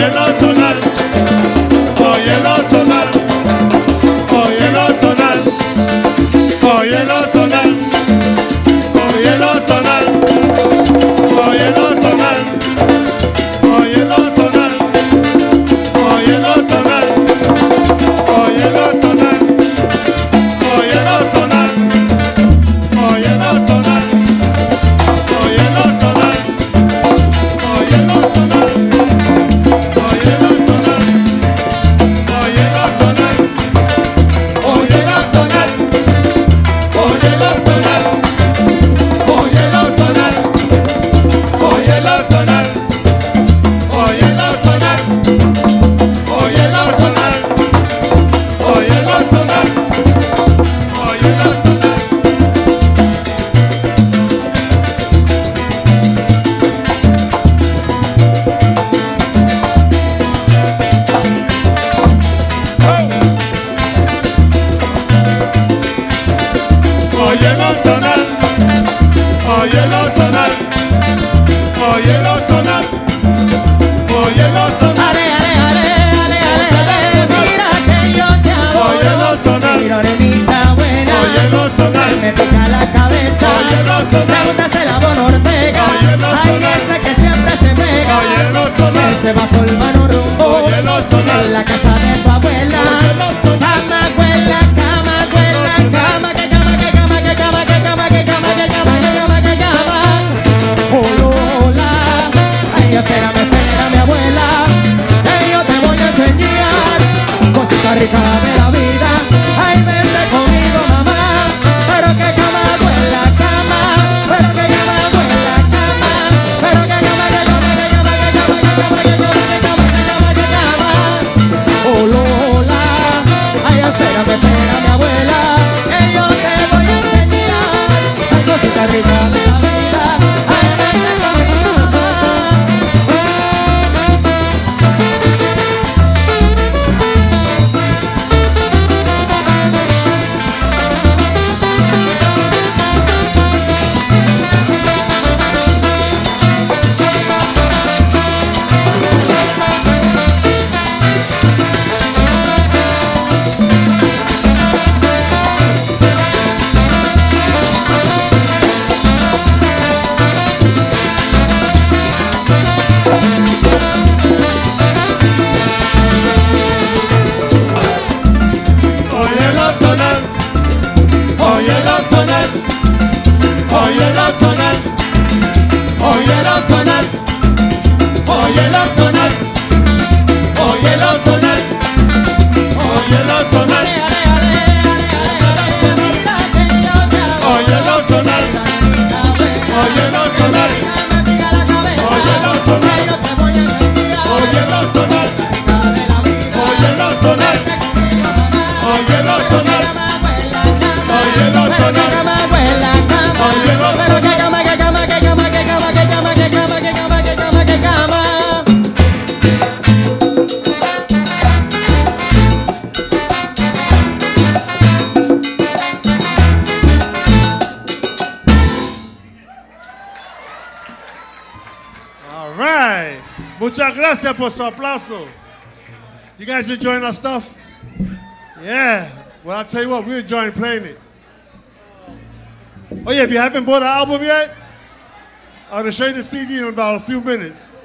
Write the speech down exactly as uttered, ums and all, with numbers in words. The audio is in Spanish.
óyelo sonar, óyelo sonar, óyelo sonar, óyelo sonar, óyelo sonar, óyelo sonar, óyelo sonar, óyelo sonar, óyelo sonar, óyelo sonar, óyelo sonar, óyelo sonar, óyelo sonar. Se bajó el mano rumbo en la casa de su abuela. Cama, abuela, cama, abuela, cama, que cama, que cama, que cama, que cama, que cama, que cama, que cama, que cama. Oh, Lola, ay, espérame, espérame, abuela, que yo te voy a enseñar cositas ricas de la vida. Ay, vente conmigo, mamá, pero que cama, abuela, cama, pero que cama, abuela, cama, pero que cama, que cama, que cama, que cama, que cama, que cama. Oh, Lola, ay, espérame, espérame, abuela, que yo te voy a enseñar las cositas ricas de la vida. Ay, vente conmigo, mamá. Muchas gracias por su aplauso. You guys enjoying our stuff? Yeah. Well, I'll tell you what, we're enjoying playing it. Oh yeah, if you haven't bought our album yet, I'm going to show you the C D in about a few minutes.